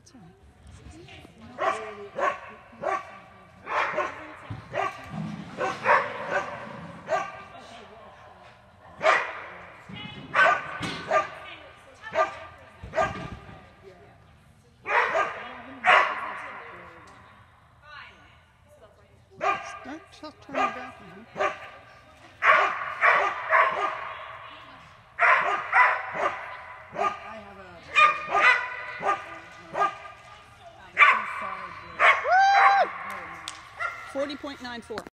That's all right. Start turning back now. I have a 40.94.